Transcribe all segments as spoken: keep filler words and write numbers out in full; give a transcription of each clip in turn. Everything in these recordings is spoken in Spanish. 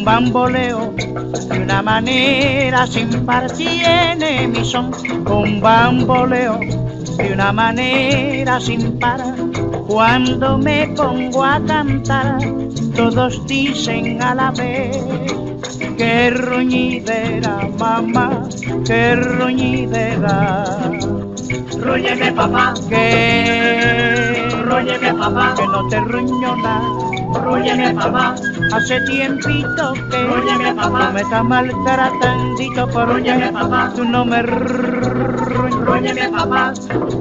bamboleo de una manera sin par, tiene mi son, un bamboleo de una manera sin par. Cuando me pongo a cantar, todos dicen a la vez: qué ruñidera, mamá, qué ruñidera. Rúñeme, papá, Que, rúñeme, papá, que no te ruño nada. rúñeme, papá, Hace tiempito que Rúñeme, papá. tú me estás maltratandito porque Rúñeme, papá. tú no me ruñes. rúñeme, papá.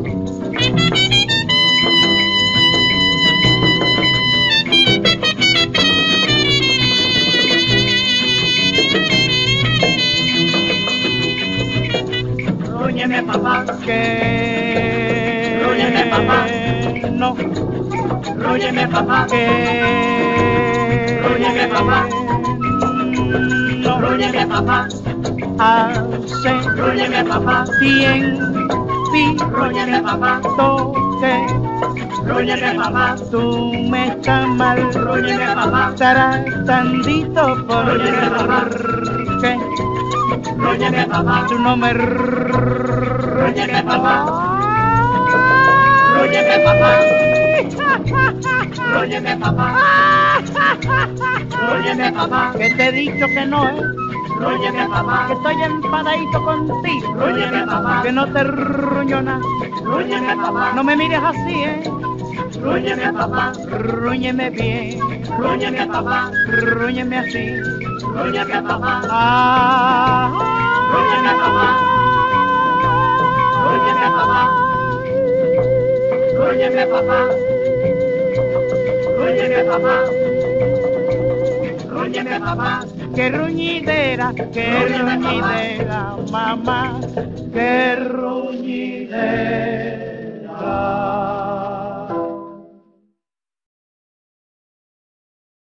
Rúñeme, papá, Que Rúñeme, papá. no, rúñeme, papá, que Rúñeme, papá. no rúñeme, papá, hace rúñeme, papá, rúñeme, papá, tiempito que rúñeme, papá, tú me estás mal rúñeme, papá, tratandito Rúñeme, papá. porque rúñeme, papá, tú no me rúñeme, papá, rúñeme, papá, rúñeme, papá, rúñeme, papá, que te he dicho que no es, rúñeme, papá, que estoy enfadadito contigo, Rúñeme, papá. que no te ruño nada, rúñeme, papá, no me mires así, eh, rúñeme, papá, rúñeme bien, rúñeme, papá, rúñeme así, rúñeme, papá, ah, rúñeme, papá, rúñeme, papá, rúñeme, papá, rúñeme, papá, rúñeme, papá, qué ruñidera, qué Rúñeme, papá. ruñidera, mamá, qué ruñidera.